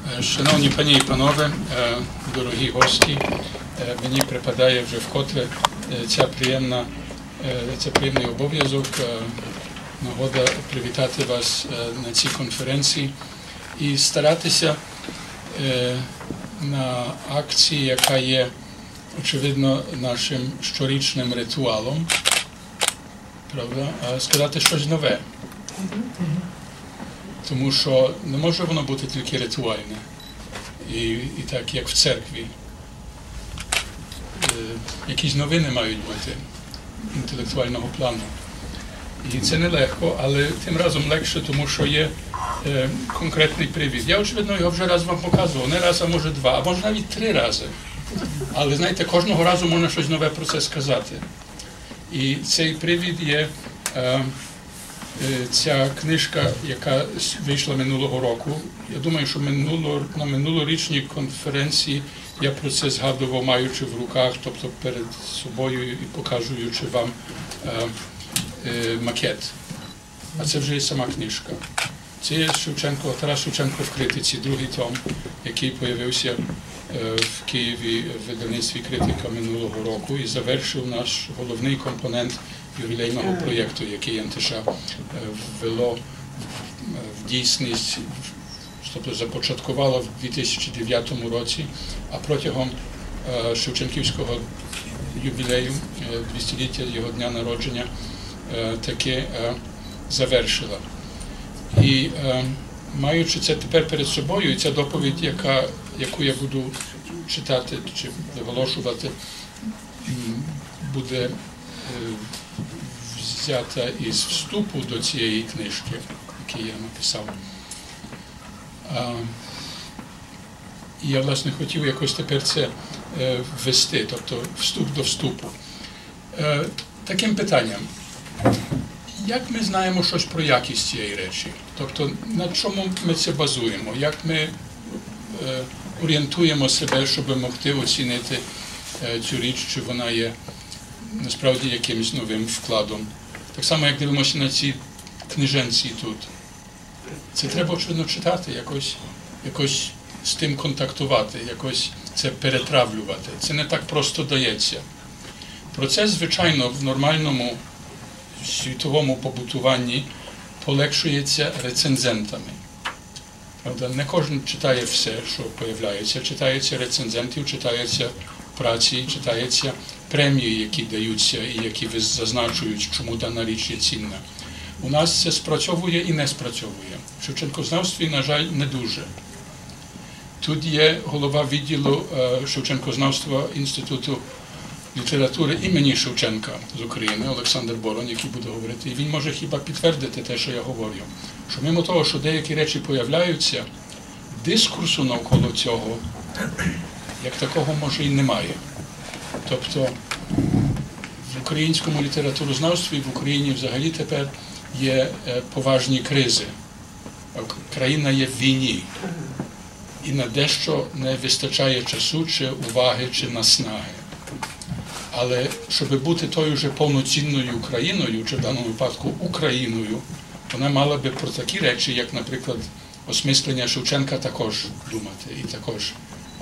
Шановні пані і панове, дорогі гості, мені припадає вже вкотре цей приємний обов'язок, нагода привітати вас на цій конференції і старатися на акції, яка є, очевидно, нашим щорічним ритуалом, правда, сказати щось нове. Тому що не може воно бути тільки ритуальне, і так, як в церкві. Якісь новини мають бути інтелектуального плану. І це нелегко, але тим разом легше, тому що є конкретний привід. Я, очевидно, його вже раз вам показував, не раз, а може два, а може навіть 3 рази. Але, знаєте, кожного разу можна щось нове про це сказати. І цей привід є ця книжка, яка вийшла минулого року. Я думаю, що на минулорічній конференції я про це згадував, маючи в руках, тобто перед собою і показуючи вам макет. А це вже є сама книжка. Це є Тарас Шевченко в критиці, другий том, який з'явився в Києві в видавництві «Критика» минулого року і завершив наш головний компонент ювілейного проєкту, який НТШ ввело в дійсність, тобто започаткувало в 2009 році, а протягом Шевченківського ювілею, 200-ліття його дня народження, таки завершила. І маючи це тепер перед собою, і ця доповідь, яку я буду читати чи виголошувати, буде взята із вступу до цієї книжки, яку я написав. І я, власне, хотів якось тепер це ввести, тобто вступ до вступу. Таким питанням. Як ми знаємо щось про якість цієї речі? Тобто, на чому ми це базуємо? Як ми орієнтуємо себе, щоб могти оцінити цю річ, чи вона є насправді якимось новим вкладом? Так само, як дивимося на ці книженці тут. Це треба, очевидно, читати, якось з тим контактувати, якось це перетравлювати. Це не так просто дається. Процес, звичайно, в нормальному світовому побутуванні полегшується рецензентами. Правда, не кожен читає все, що появляється. Читаються рецензентів, читаються праці, читаються премії, які даються і які зазначують, чому дана річ є цінна. У нас це спрацьовує і не спрацьовує. В шевченкознавстві, на жаль, не дуже. Тут є голова відділу шевченкознавства Інституту літератури імені Шевченка з України, Олександр Боронь, який буде говорити. І він може хіба підтвердити те, що я говорю. Що мимо того, що деякі речі появляються, дискурсу навколо цього, як такого, може, і немає. Тобто в українському літературознавстві, в Україні взагалі тепер є поважні кризи. Країна є в війні. І на дещо не вистачає часу, чи уваги, чи наснаги. Але щоб бути тою вже повноцінною країною, чи в даному випадку Україною, вона мала би про такі речі, як, наприклад, осмислення Шевченка, також думати і також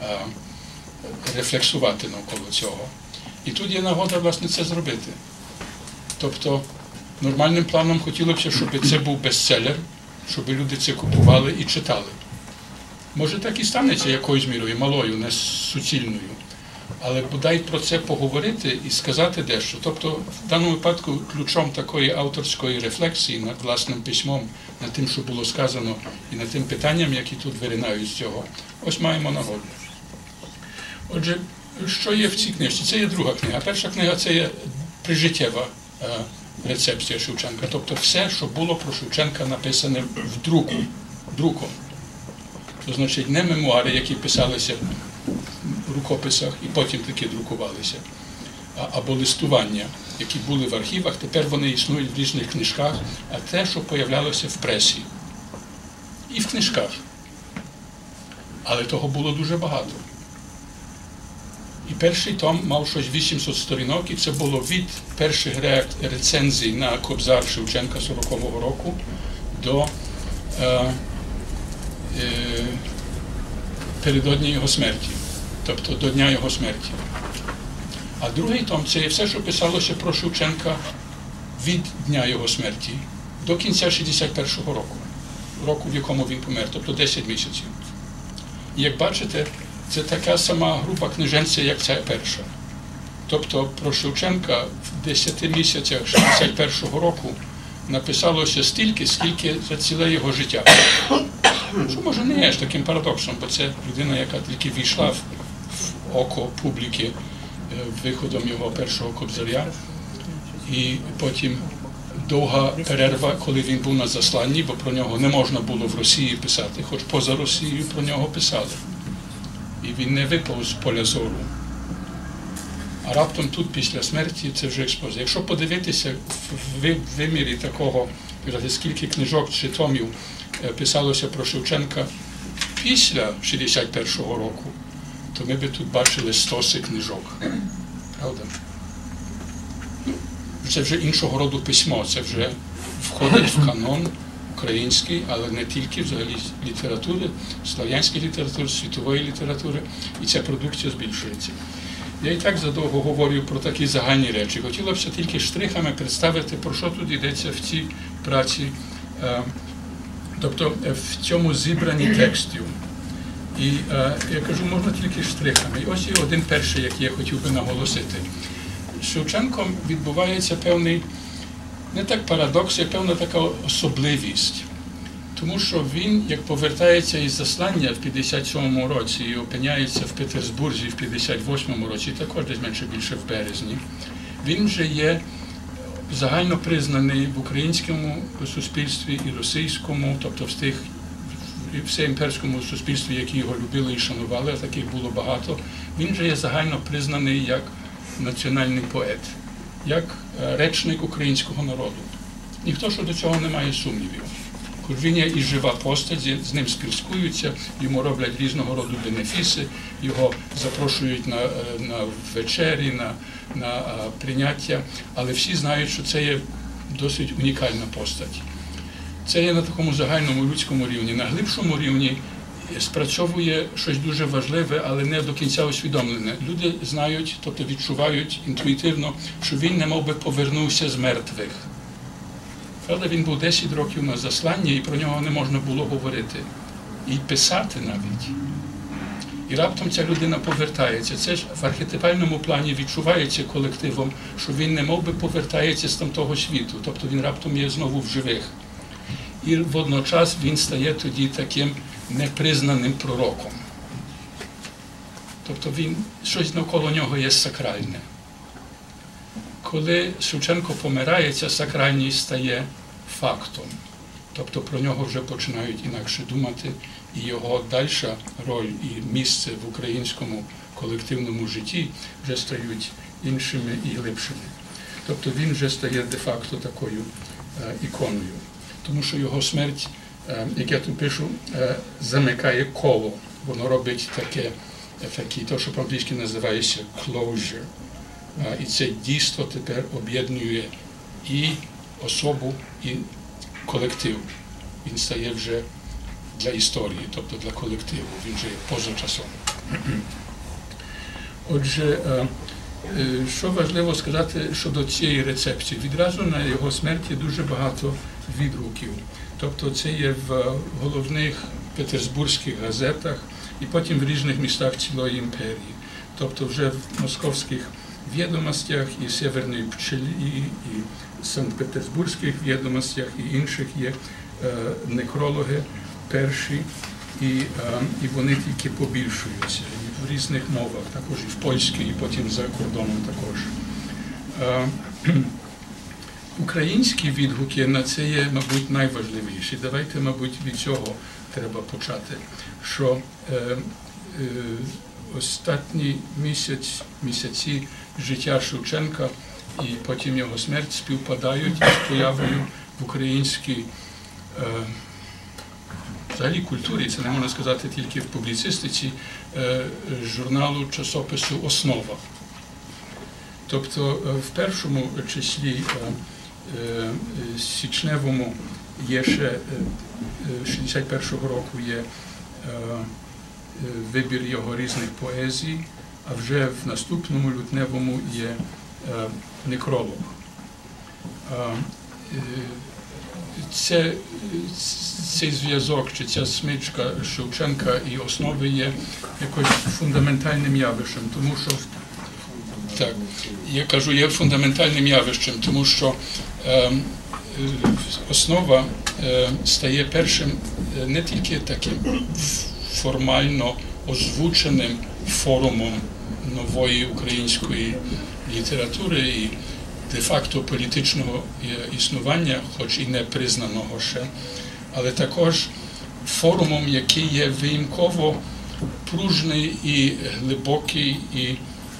рефлексувати навколо цього. І тут є нагода, власне, це зробити. Тобто, нормальним планом хотілося б, щоб це був бестселер, щоб люди це купували і читали. Може, так і станеться якоюсь мірою, малою, не суцільною. Але бодай про це поговорити і сказати дещо. Тобто, в даному випадку, ключом такої авторської рефлексії над власним письмом, над тим, що було сказано, і над тим питанням, які тут виринають з цього, ось маємо нагоду. Отже, що є в цій книжці? Це є друга книга. Перша книга – це є прижиттєва рецепція Шевченка. Тобто все, що було про Шевченка написане друком. Це значить не мемуари, які писалися в рукописах і потім таки друкувалися, або листування, які були в архівах, тепер вони існують в різних книжках, а те, що появлялося в пресі. І в книжках. Але того було дуже багато. І перший том мав щось 800 сторінок, і це було від перших рецензій на Кобзар Шевченка 40-го року до напередодні його смерті, тобто до дня його смерті. А другий том – це є все, що писалося про Шевченка від дня його смерті до кінця 61-го року, в якому він помер, тобто 10 місяців. І як бачите, це така сама група книженця, як ця перша. Тобто про Шевченка в 10 місяцях 61-го року написалося стільки, скільки за ціле його життя. Що може не є ж таким парадоксом, бо це людина, яка тільки війшла в око публіки виходом його першого Кобзаря. І потім довга перерва, коли він був на засланні, бо про нього не можна було в Росії писати, хоч поза Росією про нього писали. І він не випав з поля зору. А раптом тут, після смерті, це вже експлозія. Якщо подивитися в вимірі такого, скільки книжок чи томів писалося про Шевченка після 61-го року, то ми би тут бачили стоси книжок. Правда? Це вже іншого роду письмо, це вже входить в канон український, але не тільки, взагалі літератури, слав'янської літератури, світової літератури, і ця продукція збільшується. Я і так задовго говорю про такі загальні речі. Хотілося б тільки штрихами представити, про що тут йдеться в цій праці, тобто в цьому зібранні текстів. І я кажу, можна тільки штрихами. І ось є один перший, який я хотів би наголосити. З Шевченком відбувається певний, не так парадокс, як певна така особливість. Тому що він, як повертається із заслання в 57-му році і опиняється в Петербурзі в 58-му році, також десь менше-більше в березні, він вже є загально признаний в українському суспільстві і російському, тобто в всеімперському суспільстві, які його любили і шанували, а таких було багато, він вже є загально признаний як національний поет, як речник українського народу. Ніхто що до цього не має сумнівів. Він є і жива постать, з ним спілкуються, йому роблять різного роду бенефіси, його запрошують на вечері, на прийняття, але всі знають, що це є досить унікальна постать. Це є на такому загальному людському рівні. На глибшому рівні спрацьовує щось дуже важливе, але не до кінця усвідомлене. Люди знають, тобто відчувають інтуїтивно, що він немов би повернувся з мертвих. Правда, він був 10 років на засланні, і про нього не можна було говорити. І писати навіть. І раптом ця людина повертається. Це ж в архетипальному плані відчувається колективом, що він немов би повертається з тамтого світу. Тобто він раптом є знову в живих. І водночас він стає тоді таким непризнаним пророком. Тобто щось навколо нього є сакральне. Коли Шевченко помирає, ця сакральність стає фактом. Тобто про нього вже починають інакше думати, і його дальша роль і місце в українському колективному житті вже стають іншими і глибшими. Тобто він вже стає де-факто такою іконою. Тому що його смерть, як я тут пишу, замикає коло. Воно робить таке, то, що по-англійськи називається closure. І це дійство тепер об'єднує і особу, і колектив. Він стає вже для історії, тобто для колективу. Він вже є поза часом. Отже, що важливо сказати щодо цієї рецепції? Відразу на його смерті дуже багато відгуків. Тобто це є в головних петербурзьких газетах і потім в різних містах цілої імперії. Тобто вже в московських відомостях і Северної Пчелі, і Санкт-Петербурзьких відомостях, і інших є некрологи перші, і вони тільки побільшуються. І в різних мовах, також і в польській, і потім за кордоном також. Українські відгуки на це є, мабуть, найважливіші. Давайте, мабуть, від цього треба почати. Що останні місяці життя Шевченка і потім його смерть співпадають з появою в українській взагалі культурі, це не можна сказати тільки в публіцистиці, журналу, часопису «Основа». Тобто в першому числі січневому є ще 61-го року є вибір його різних поезій, а вже в наступному лютневому є некролог. Цей зв'язок, чи ця смичка Шевченка і основи є якось фундаментальним явищем, тому що так, я кажу, є фундаментальним явищем, тому що основа стає першим не тільки таким формально озвученим форумом нової української літератури і де-факто політичного існування, хоч і не признаного ще, але також форумом, який є виїмково пружний і глибокий, і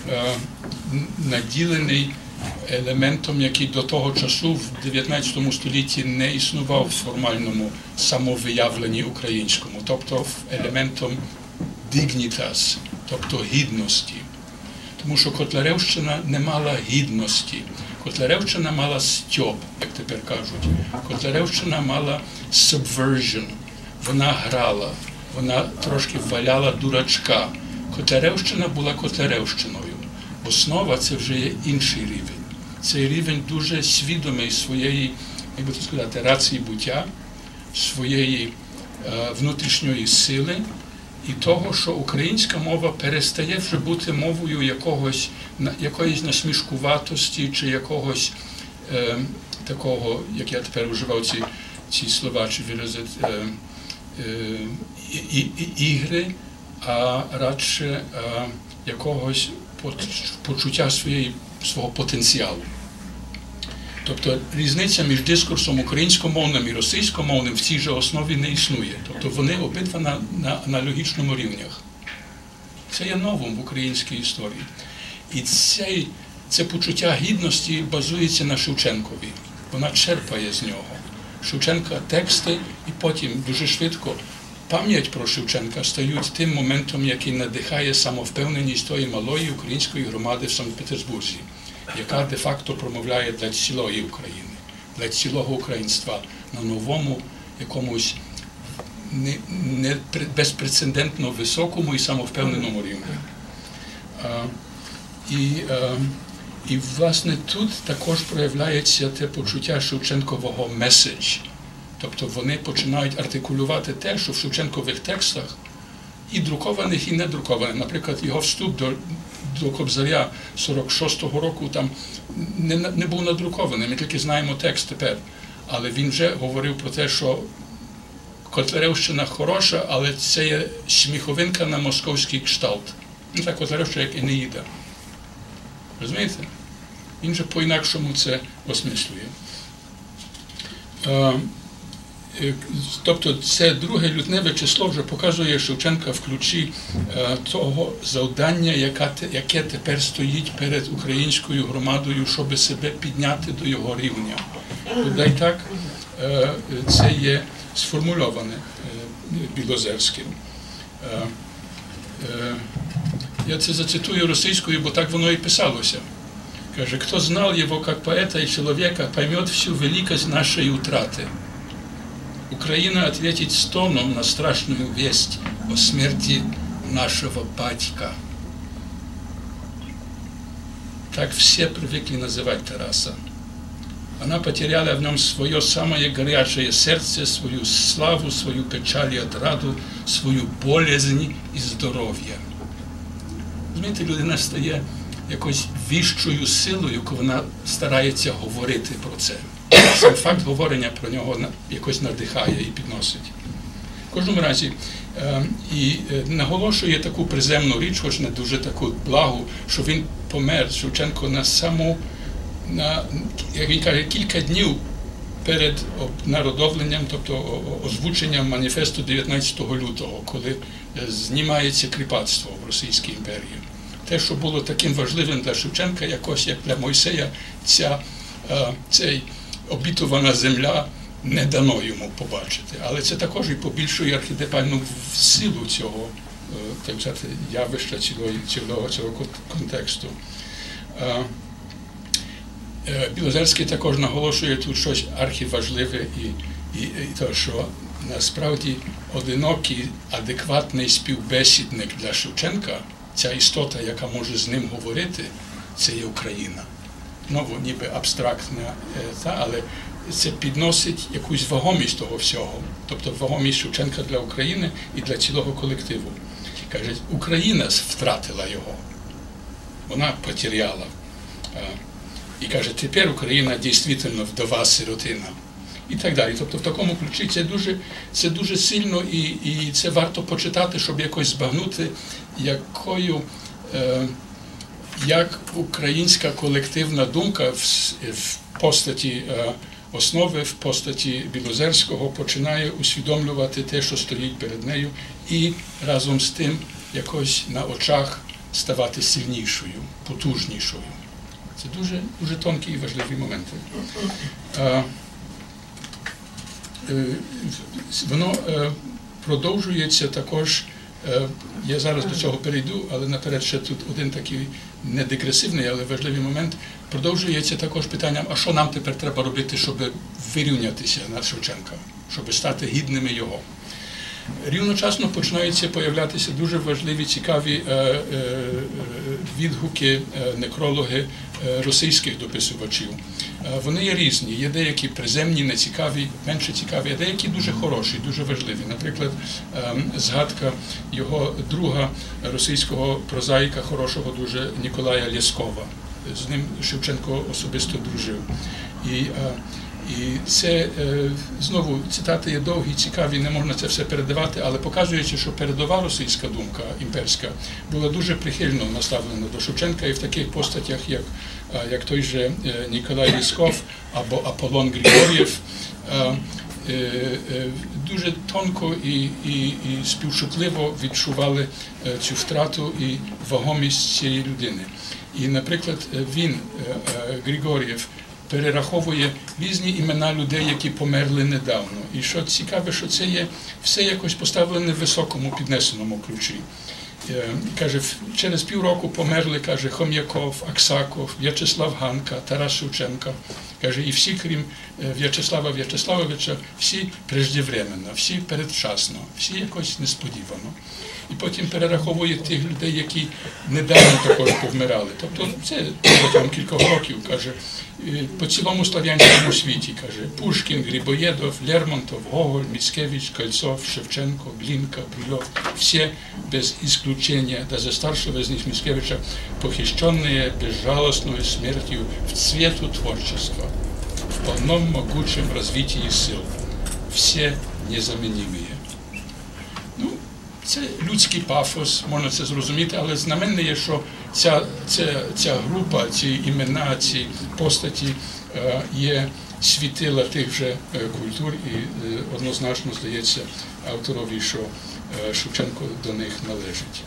наділений елементом, який до того часу в 19 столітті не існував в формальному самовиявленні українському, тобто елементом dignitas, тобто гідності. Тому що Котляревщина не мала гідності. Котляревщина мала стьоп, як тепер кажуть. Котляревщина мала subversion. Вона грала, вона трошки валяла дурачка. Котляревщина була Котляревщиною. Основа – це вже є інший рівень. Цей рівень дуже свідомий своєї, як би сказати, рації буття, своєї внутрішньої сили і того, що українська мова перестає вже бути мовою якоїсь насмішкуватості чи якогось такого, як я тепер вживав ці слова чи вирази, ігри, а радше якогось почуття свого потенціалу. Тобто різниця між дискурсом українськомовним і російськомовним в цій же основі не існує. Тобто вони обидва на аналогічному рівнях. Це є новим в українській історії. І це почуття гідності базується на Шевченкові. Вона черпає з нього. Шевченка тексти і потім дуже швидко пам'ять про Шевченка стають тим моментом, який надихає самовпевненість тої малої української громади в Санкт-Петербурзі, яка де-факто промовляє для цілої України, для цілого українства на новому, якомусь безпрецедентно високому і самовпевненому рівні. І, власне, тут також проявляється те почуття Шевченкового меседж. Тобто вони починають артикулювати те, що в Шевченкових текстах і друкованих, і недрукованих. Наприклад, його вступ до Кобзаря 46-го року там не був надрукований, ми тільки знаємо текст тепер. Але він вже говорив про те, що Котляревщина хороша, але це є сміховинка на московський кшталт. Ну так, Котляревщина як Енеїда. Розумієте? Він же по-інакшому це осмислює. Тобто це друге лютневе число вже показує Шевченка в ключі того завдання, яке тепер стоїть перед українською громадою, щоб себе підняти до його рівня. Бодай так, це є сформульоване Білозерським. Я це зацитую російською, бо так воно і писалося. Каже, «Хто знав його як поета і чоловіка, поймет всю великость нашої утрати. Украина ответит стоном на страшную весть о смерти нашего батька». Так все привыкли называть Тараса. Она потеряла в нем свое самое горячее сердце, свою славу, свою печаль и отраду, свою болезнь і здоров'я. Розумієте, людина стає якось віщою силою, коли вона старається говорити про це. Сам факт говорення про нього якось надихає і підносить. В кожному разі, і наголошує таку приземну річ, хоч не дуже таку благу, що він помер, Шевченко, як він каже, кілька днів перед народовленням, тобто озвученням маніфесту 19 лютого, коли знімається кріпацтво в Російській імперії. Те, що було таким важливим для Шевченка, якось як для Мойсея, цей обітована земля не дано йому побачити. Але це також і побільшує архетипальну силу цього, так сказати, явища, цього контексту. Білозерський також наголошує тут щось архіважливе і те, що насправді одинокий, адекватний співбесідник для Шевченка, ця істота, яка може з ним говорити, це є Україна. Знову ніби абстрактна, але це підносить якусь вагомість того всього. Тобто вагомість Шевченка для України і для цілого колективу. Каже, Україна втратила його. Вона потеряла. І каже, тепер Україна дійсно вдова сиротина. І так далі. Тобто в такому ключі це дуже сильно і це варто почитати, щоб якось збагнути, як українська колективна думка в постаті основи, в постаті Білозерського починає усвідомлювати те, що стоїть перед нею, і разом з тим якось на очах ставати сильнішою, потужнішою. Це дуже тонкі і важливі моменти. Воно продовжується також, я зараз до цього перейду, але наперед ще тут один такий недегресивний, але важливий момент, продовжується також питанням, а що нам тепер треба робити, щоб вирівнятися над Шевченка, щоб стати гідними його. Рівночасно починаються появлятися дуже важливі, цікаві відгуки, некрологи російських дописувачів. Вони є різні, є деякі приземні, нецікаві, менше цікаві, а деякі дуже хороші, дуже важливі. Наприклад, згадка його друга російського прозаїка, хорошого дуже, Ніколая Лєскова. З ним Шевченко особисто дружив. І це, знову, цитати є довгі, цікаві, не можна це все передавати, але показуючи, що передова російська думка, імперська, була дуже прихильно наставлена до Шевченка і в таких постатях, як той же Ніколай Лєсков або Аполлон Григор'єв, дуже тонко і співчутливо відчували цю втрату і вагомість цієї людини. І, наприклад, він, Григор'єв, перераховує різні імена людей, які померли недавно. І що цікаве, що це є все якось поставлене в високому, піднесеному ключі. Каже, через півроку померли, каже, Хом'яков, Аксаков, В'ячеслав Ганка, Тарас Шевченко. Каже, і всі, крім В'ячеслава В'ячеславовича, всі преждевременно, всі передчасно, всі якось несподівано. І потім перераховує тих людей, які недавно також повмирали. Тобто це протягом кількох років, каже, по цілому слав'янському світі, каже, Пушкін, Грибоєдов, Лермонтов, Гоголь, Міцкевич, Кольцов, Шевченко, Глинка, Брюлев, все без исключения, даже старшего из них Мицкевича, похищенные безжалостной смертью в цвету творчества, в полном могучем развитии сил, все незамінимые. Ну, це людський пафос, можна це зрозуміти, але знаменне є, що ця група, ці імена, ці постаті є світила тих же культур і однозначно, здається, авторові, що Шевченко до них належить.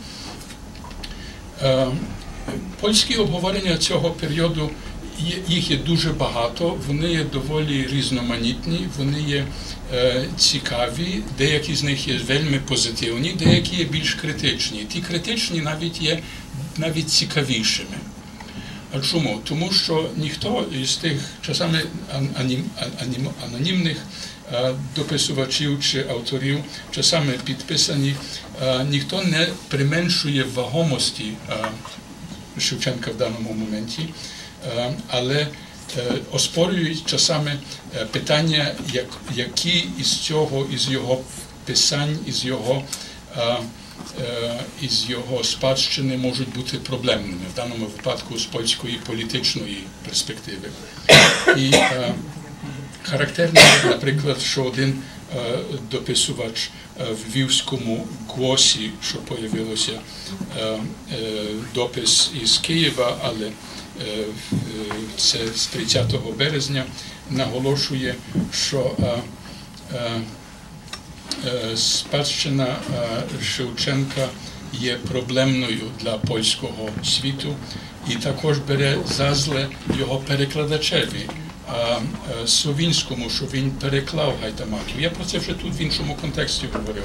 Польські обговорення цього періоду, їх є дуже багато, вони є доволі різноманітні, вони є цікаві, деякі з них є вельми позитивні, деякі є більш критичні. Ті критичні навіть цікавішими. А чому? Тому що ніхто із тих часами анонімних дописувачів чи авторів, часами підписані, ніхто не применшує вагомості Шевченка в даному моменті, але оспорюють часами питання, які із його писань, із його спадщини можуть бути проблемними, в даному випадку з польської політичної перспективи. І характерно, наприклад, що один дописувач в Львівському «Głosі», що появилося, допис із Києва, але це з 30 березня, наголошує, що спадщина Шевченка є проблемною для польського світу і також бере за зле його перекладачеві Совінському, що він переклав Гайдамаків. Я про це вже тут в іншому контексті говорив,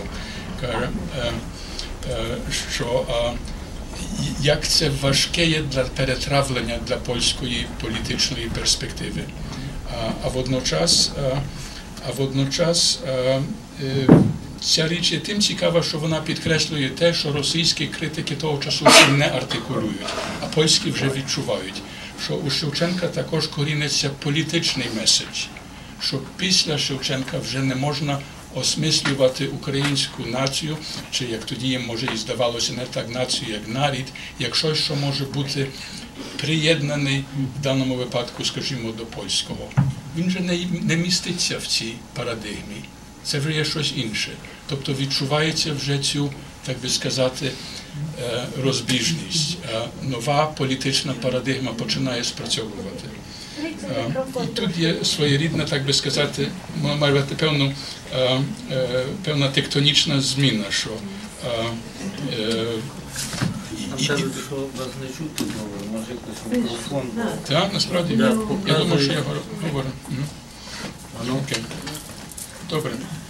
що як це важке є для перетравлення для польської політичної перспективи. А водночас ця річ є тим цікава, що вона підкреслює те, що російські критики того часу не артикулюють, а польські вже відчувають, що у Шевченка також коріниться політичний меседж, що після Шевченка вже не можна осмислювати українську націю, чи як тоді їм, може, і здавалося, не так націю, як нарід, як щось, що може бути приєднаний в даному випадку, скажімо, до польського. Він же не міститься в цій парадигмі. Це вже є щось інше. Тобто відчувається вже цю, так би сказати, розбіжність. Нова політична парадигма починає спрацьовувати. І тут є своєрідна, так би сказати, має бути певна тектонічна зміна, що Кажуть, що вас не чути, може якийсь мікрофон. Так, насправді, я думаю, що я говорю. Окей. Добре.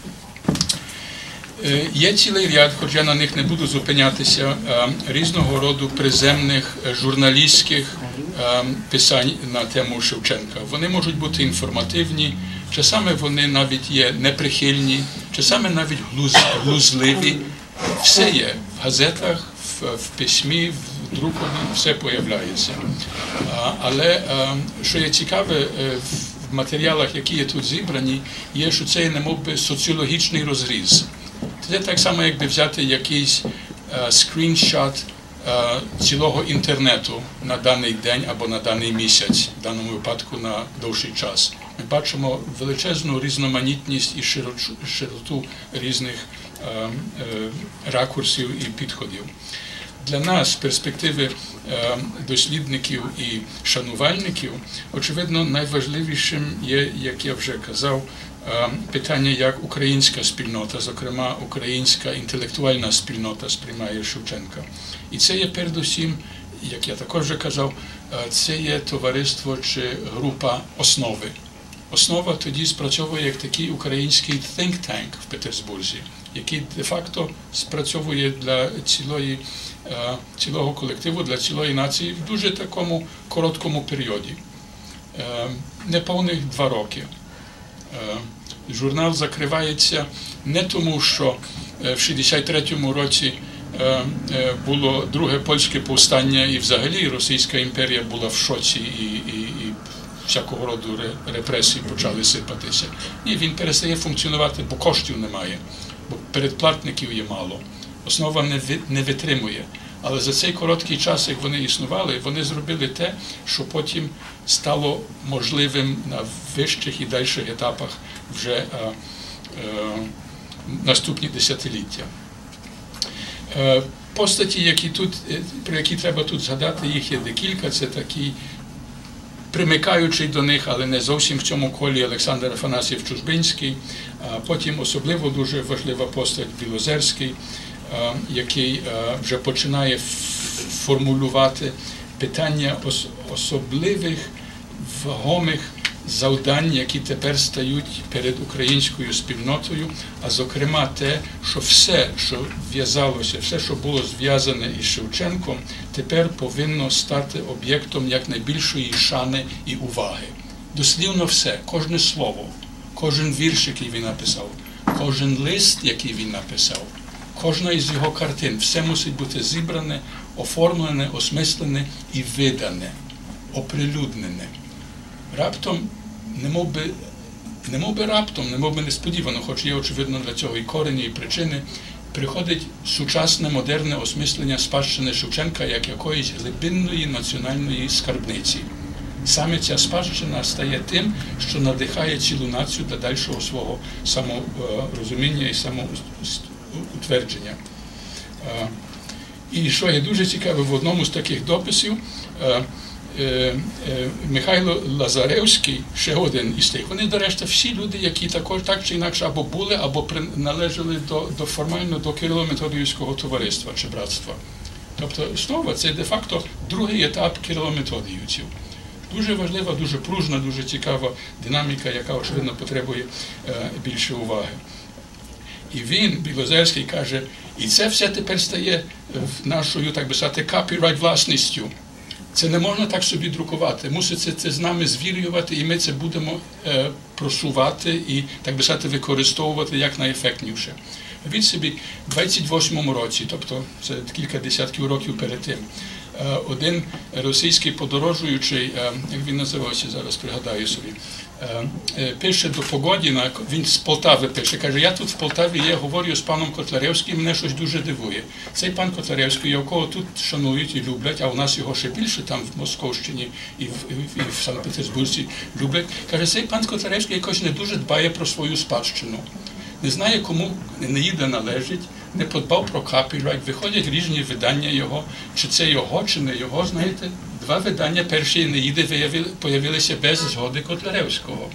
Є цілий ряд, хоч я на них не буду зупинятися, різного роду приземних журналістських писань на тему Шевченка. Вони можуть бути інформативні, часами вони навіть є неприхильні, часами навіть глузливі. Все є в газетах, в письмі, в друкові, все появляється. Але, що є цікаве, в матеріалах, які є тут зібрані, є, що це є немовби соціологічний розріз. Це так само, якби взяти якийсь скріншот цілого інтернету на даний день або на даний місяць, в даному випадку на довший час. Ми бачимо величезну різноманітність і широту різних ракурсів і підходів. Для нас, з перспективи дослідників і шанувальників, очевидно, найважливішим є, як я вже казав, питання, як українська спільнота, зокрема українська інтелектуальна спільнота сприймає Шевченка. І це є передусім, як я також вже казав, це є товариство чи група основи. Основа тоді спрацьовує як такий український think tank в Петербурзі, який де-факто спрацьовує для цілого колективу, для цілої нації в дуже такому короткому періоді. Неповних 2 роки. Журнал закривається не тому, що в 63-му році було друге польське повстання і взагалі Російська імперія була в шоці і всякого роду репресії почали сипатися. Ні, він перестає функціонувати, бо коштів немає, бо передплатників є мало. Основа не витримує. Але за цей короткий час, як вони існували, вони зробили те, що потім стало можливим на вищих і дальших етапах вже наступні десятиліття. Постаті, про які треба тут згадати, їх є декілька. Це такі примикаючий до них, але не зовсім в цьому колі, Олександр Афанасьєв Чужбинський. Потім особливо дуже важлива постать Білозерський, який вже починає формулювати питання особливих, вагомих завдань, які тепер стають перед українською спільнотою, а зокрема те, що все, що в'язалося, все, що було зв'язане із Шевченком, тепер повинно стати об'єктом якнайбільшої шани і уваги. Дослівно все, кожне слово, кожен вірш, який він написав, кожен лист, який він написав, кожна із його картин, все мусить бути зібране, оформлене, осмислене і видане, оприлюднене. Раптом, немовби раптом, немовби несподівано, хоч є, очевидно, для цього і корені, і причини, приходить сучасне, модерне осмислення спадщини Шевченка як якоїсь глибинної національної скарбниці. Саме ця спадщина стає тим, що надихає цілу націю до дальшого свого саморозуміння і самоутвердження. І що є дуже цікаве, в одному з таких дописів Михайло Лазаревський, ще один із тих, вони, до решти, всі люди, які також так чи інакше або були, або належали формально до Кирило-Методіївського товариства чи братства. Тобто, знову, це де-факто другий етап Кирило-Методіївців. Дуже важлива, дуже пружна, дуже цікава динаміка, яка, очевидно, потребує більше уваги. І він, Білозерський, каже, і це все тепер стає нашою, так би сказати, копірайт власністю. Це не можна так собі друкувати. Муситься це з нами звірювати, і ми це будемо просувати і, так би сказати, використовувати якнайефектніше. Від собі, в 28-му році, тобто це кілька десятків років перед тим, один російський подорожуючий, як він називався, зараз пригадаю собі, пише до Погодіна, він з Полтави пише, каже, я тут в Полтаві говорю з паном Котляревським, мене щось дуже дивує. Цей пан Котляревський, якого тут шанують і люблять, а у нас його ще більше там в Московщині і в Санкт-Петербурзі люблять, каже, цей пан Котляревський якось не дуже дбає про свою спадщину. Не знає, кому Енеїда належить, не подбав про копірайт, виходять різні видання його, чи це його, чи не його, знаєте. Два видання першої Енеїди появилися без згоди Котляревського.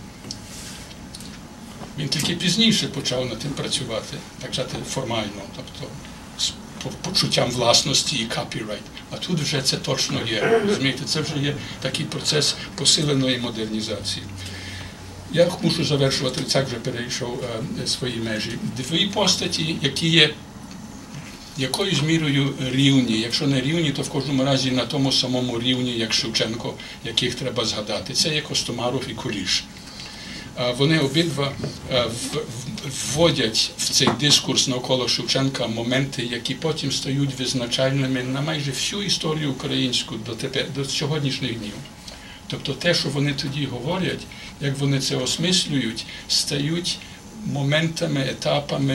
Він тільки пізніше почав над тим працювати, так сказати, формально, тобто з почуттям власності і копірайт. А тут вже це точно є, розумієте, це вже є такий процес посиленої модернізації. Я мушу завершувати, так вже перейшов свої межі. Дві постаті, які є якоюсь мірою рівні. Якщо не рівні, то в кожному разі на тому самому рівні, як Шевченко, яких треба згадати. Це є Костомаров і Куліш. Вони обидва вводять в цей дискурс навколо Шевченка моменти, які потім стають визначальними на майже всю історію українську до сьогоднішніх днів. Тобто те, що вони тоді говорять, як вони це осмислюють, стають моментами, етапами,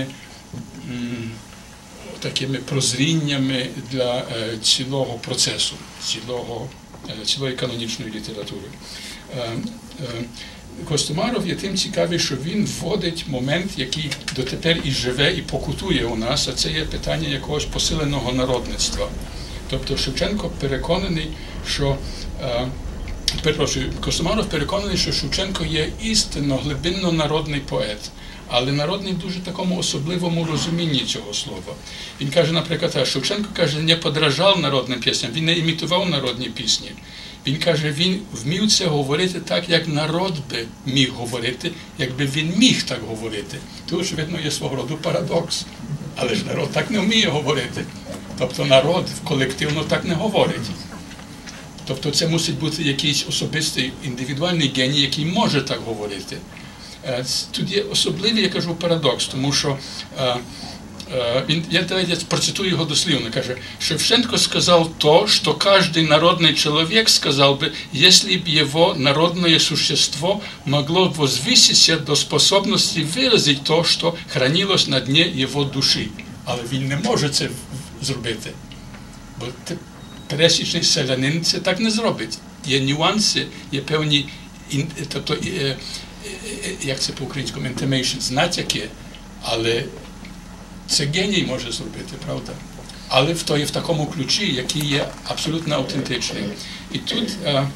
такими прозріннями для цілого процесу, цілої канонічної літератури. Костомаров є тим цікавий, що він вводить момент, який дотепер і живе, і покутує у нас, а це є питання якогось посиленого народництва. Тобто Шевченко переконаний, що Костомаров переконаний, що Шевченко є істинно, глибинно народний поет, але народний в дуже такому особливому розумінні цього слова. Він каже, наприклад, Шевченко каже, не подражав народним пісням, він не імітував народні пісні. Він каже, він вмів це говорити так, як народ би міг говорити, якби він міг так говорити. Тут, очевидно, є свого роду парадокс. Але ж народ так не вміє говорити. Тобто народ колективно так не говорить. Тобто це мусить бути якийсь особистий, індивідуальний геній, який може так говорити. Тут є особливий, я кажу, парадокс, тому що я процитую його дослівно, каже, Шевченко сказав то, что каждый народный человек сказал бы, если бы его народное существо могло возвыситься до способности выразить то, что хранилось на дне его душі. Але він не може це зробити, бо пересічний селянин це так не зробить. Є нюанси, є певні, тобто, як це по-українському, intimations, натяки, але це геній може зробити, правда? Але в такому ключі, який є абсолютно автентичним. І тут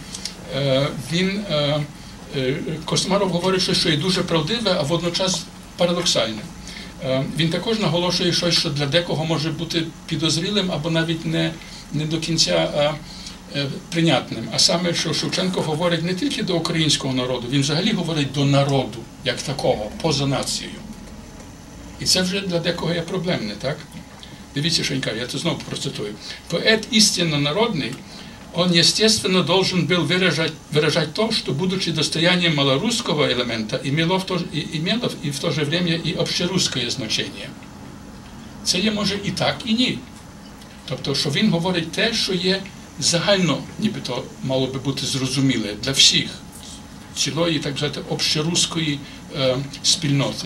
Костомаров говорить, що є дуже правдиве, а водночас парадоксальне. Він також наголошує щось, що для декого може бути підозрілим або навіть не до кінця прийнятним. А саме, що Шевченко говорить не тільки до українського народу, він взагалі говорить до народу, як такого, поза нацією. І це вже для декого є проблемне, так? Дивіться, що він каже, я це знову процитую. Поэт истинно народный, он, естественно, должен был выражать то, что, будучи достоянием малорусского элемента, имело и в то же время и общерусское значение. Це є, може, і так, і ні. Тобто, що він говорить те, що є загально, нібито мало би бути зрозуміле для всіх, цілої, так сказати, общеруської спільноти.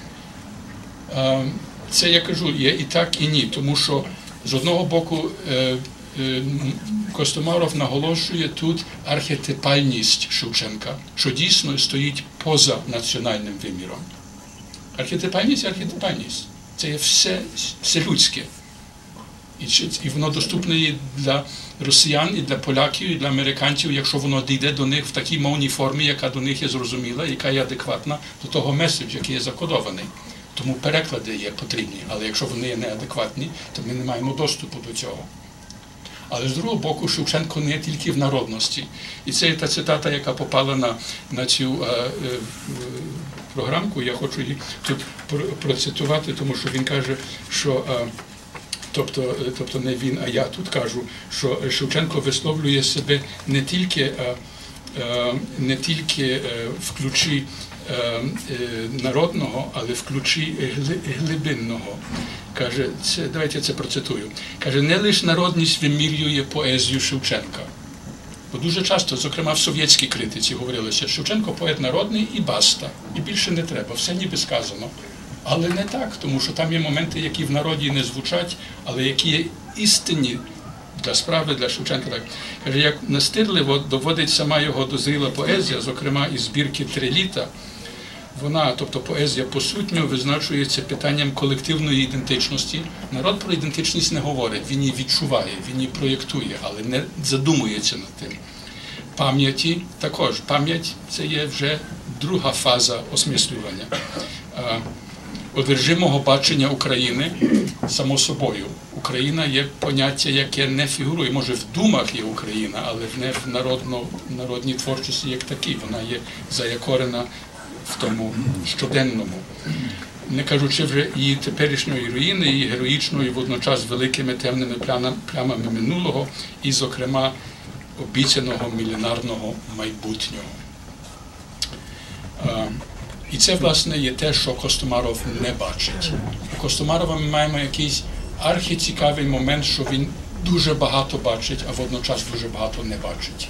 Це, я кажу, є і так, і ні, тому що з одного боку Костомаров наголошує тут архетипальність Шевченка, що дійсно стоїть поза національним виміром. Архетипальність – архетипальність. Це є все людське. І воно доступне і для росіян, і для поляків, і для американців, якщо воно дійде до них в такій мовній формі, яка до них є зрозуміла, яка є адекватна до того меседжу, який є закодований. Тому переклади є потрібні, але якщо вони є неадекватні, то ми не маємо доступу до цього. Але з другого боку, Шевченко не тільки в народності. І це є та цитата, яка попала на цю програмку, я хочу її тут процитувати, тому що він каже, що тобто не він, а я тут кажу, що Шевченко висловлює себе не тільки в ключі народного, але в ключі глибинного. Каже, давайте я це процитую. Каже, не лише народність вимірює поезію Шевченка. Бо дуже часто, зокрема в совєтській критиці, говорилося, Шевченко поет народний і баста, і більше не треба, все ніби сказано. Але не так, тому що там є моменти, які в народі не звучать, але які є істинні для справи, для Шевченка. Так. Каже, як настирливо доводить сама його дозріла поезія, зокрема із збірки «Три літа», вона, тобто поезія посутньо, визначується питанням колективної ідентичності. Народ про ідентичність не говорить, він її відчуває, він її проєктує, але не задумується над тим. Пам'яті також. Пам'ять – це є вже друга фаза осмислювання. Одержимого бачення України, само собою. Україна є поняття, яке не фігурує. Може, в думах є Україна, але не в народній творчості як такій. Вона є заякорена в тому щоденному. Не кажучи вже і теперішньої руїни, і героїчної, водночас великими темними плямами минулого, і, зокрема, обіцяного міленарного майбутнього. І це, власне, є те, що Костомаров не бачить. У Костомарова ми маємо якийсь архіцікавий момент, що він дуже багато бачить, а водночас дуже багато не бачить.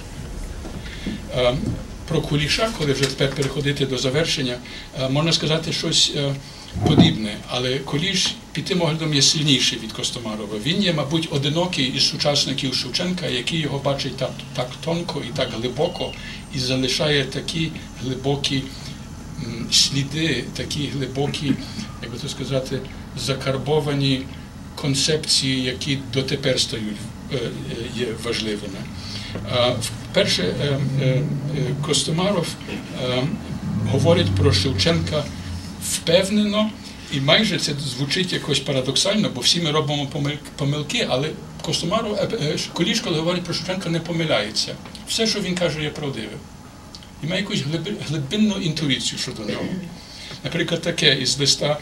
Про Куліша, коли вже тепер переходити до завершення, можна сказати щось подібне, але Куліш під тим оглядом є сильніший від Костомарова. Він є, мабуть, одинокий із сучасників Шевченка, який його бачить так тонко і так глибоко, і залишає такі глибокі сліди, такі глибокі, як би то сказати, закарбовані концепції, які дотепер є важливими. Вперше, Костомаров говорить про Шевченка впевнено, і майже це звучить якось парадоксально, бо всі ми робимо помилки, але Куліш, коли говорить про Шевченка, не помиляється. Все, що він каже, є правдивим. І має якусь глибинну інтуїцію щодо нього. Наприклад, таке із листа,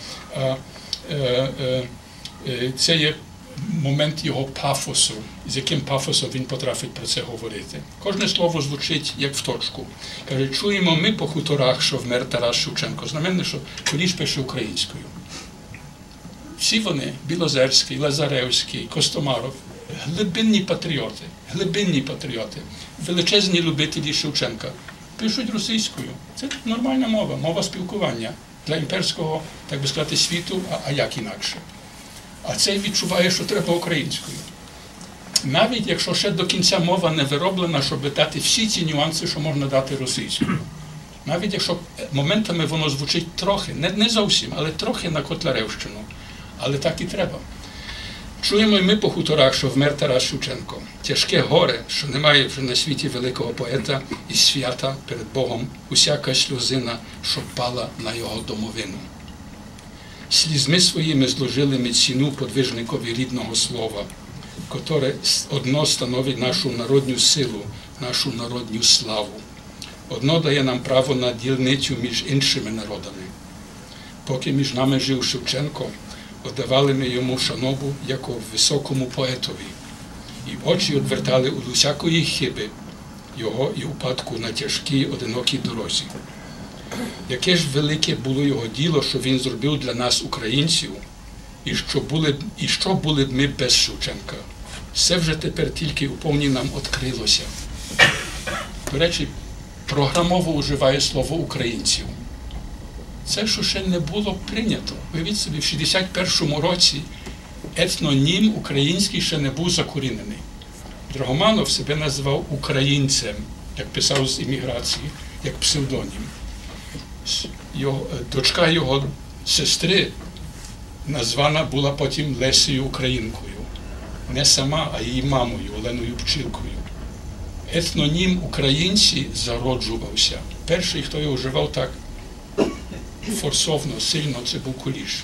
це є момент його пафосу, з яким пафосом він потрапить про це говорити. Кожне слово звучить як в точку. Каже, чуємо ми по хуторах, що вмер Тарас Шевченко. Знаменно, що Куліш пише українською. Всі вони, Білозерський, Лазаревський, Костомаров, глибинні патріоти, величезні любителі Шевченка, пишуть російською. Це нормальна мова, мова спілкування для імперського, так би сказати, світу, а як інакше. А цей відчуває, що треба українською. Навіть якщо ще до кінця мова не вироблена, щоб дати всі ці нюанси, що можна дати російською. Навіть якщо моментами воно звучить трохи, не зовсім, але трохи на Котляревщину. Але так і треба. Чуємо й ми по хуторах, що вмер Тарас Шевченко. Тяжке горе, що немає вже на світі великого поета і свята перед Богом усяка сльозина, що пала на його домовину. Слізьми своїми зложили ми ціну подвижникові рідного слова, котре одно становить нашу народню силу, нашу народню славу. Одно дає нам право на дільницю між іншими народами. Поки між нами жив Шевченко, отдавали ми йому шанову, як високому поетові, і очі відвертали від усякої хиби його і упадку на тяжкій, одинокій дорозі. Яке ж велике було його діло, що він зробив для нас, українців, і що були б ми без Шевченка. Все вже тепер тільки у повні нам відкрилося. До речі, програмово уживає слово «українців». Це, що ще не було прийнято. Уявіть собі, в 61-му році етнонім український ще не був закорінений. Драгоманов себе називав українцем, як писав з імміграції, як псевдонім. Дочка його сестри названа була потім Лесею Українкою. Не сама, а її мамою, Оленою Пчілкою. Етнонім українці зароджувався. Перший, хто його вживав так форсовно, сильно, це був Куліш.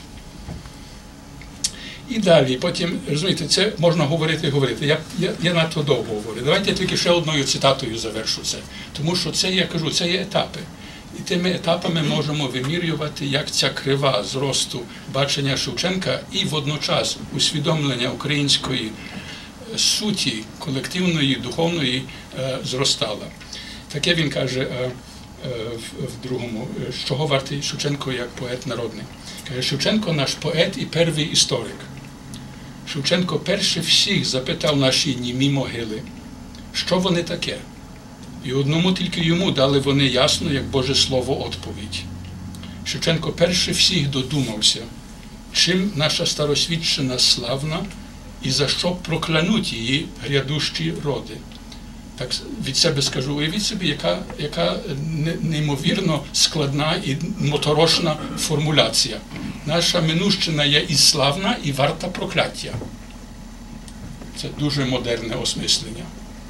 І далі, потім, розумієте, це можна говорити. Я надто довго говорю. Давайте я тільки ще одною цитатою завершу це. Тому що це, я кажу, це є етапи. І тими етапами можемо вимірювати, як ця крива зросту бачення Шевченка і водночас усвідомлення української суті, колективної, духовної зростала. Таке він каже в другому, з чого вартий Шевченко як поет народний. Каже, Шевченко наш поет і перший історик. Шевченко перше всіх запитав наші німі могили, що вони таке. І одному тільки йому дали вони ясно, як Боже Слово, відповідь. Шевченко перше всіх додумався, чим наша старосвітщина славна і за що проклянуть її грядущі роди. Так від себе скажу, уявіть собі, яка неймовірно складна і моторошна формуляція. Наша минущина є і славна, і варта прокляття. Це дуже модерне осмислення.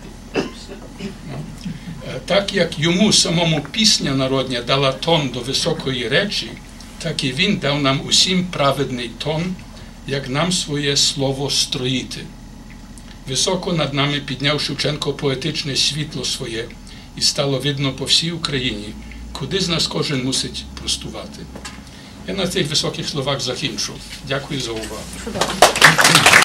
Так як йому самому пісня народня дала тон до високої речі, так і він дав нам усім праведний тон, як нам своє слово строїти. Високо над нами підняв Шевченко поетичне світло своє, і стало видно по всій Україні, куди з нас кожен мусить простувати. Я на цих високих словах закінчу. Дякую за увагу.